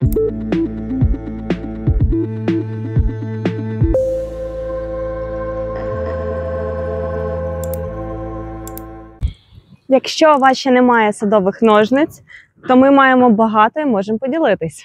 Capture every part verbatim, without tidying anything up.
Якщо у вас ще немає садових ножниць, то ми маємо багато і можемо поділитись.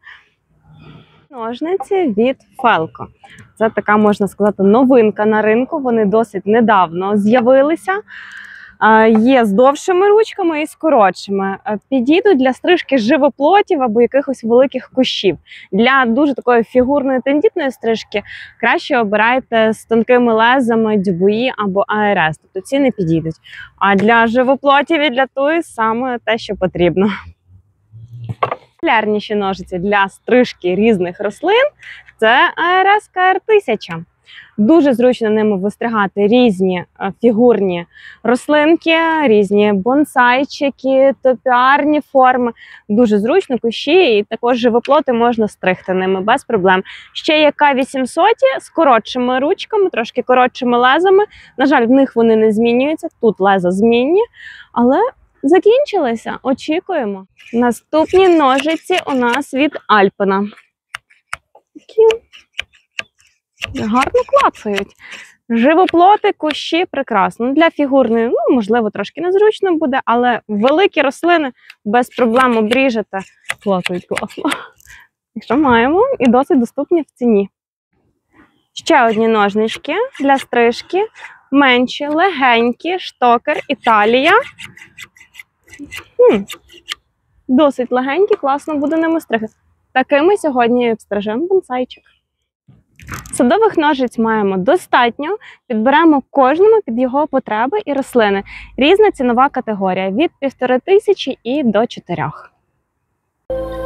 Ножниці від Felco. Це така, можна сказати, новинка на ринку. Вони досить недавно з'явилися. Є з довшими ручками і з коротшими. Підійдуть для стрижки живоплотів або якихось великих кущів. Для дуже такої фігурної тендітної стрижки краще обирайте з тонкими лезами дюбуї або а ер ес. Тобто ці не підійдуть. А для живоплотів і для туї саме те, що потрібно. Популярніші ножиці для стрижки різних рослин – це а ер ес ка ар тисяча. Дуже зручно ними вистригати різні фігурні рослинки, різні бонсайчики, топіарні форми. Дуже зручно, кущі і також живоплоти можна стригти ними без проблем. Ще є ка вісімсот з коротшими ручками, трошки коротшими лезами. На жаль, в них вони не змінюються, тут леза змінні, але закінчилися. Очікуємо. Наступні ножиці у нас від Альпена. Такі гарно клацають. Живоплоти, кущі прекрасно. Для фігурної, ну, можливо, трошки незручно буде, але великі рослини без проблем обріжете. Клацають класно. Якщо маємо, і досить доступні в ціні. Ще одні ножнички для стрижки. Менші, легенькі, штокер, Італія. Хм. Досить легенькі, класно буде ними стригати. Такими сьогодні обстрижемо бонсайчик. Садових ножиць маємо достатньо, підберемо кожному під його потреби і рослини. Різна цінова категорія – від півтори тисячі і до чотирьох.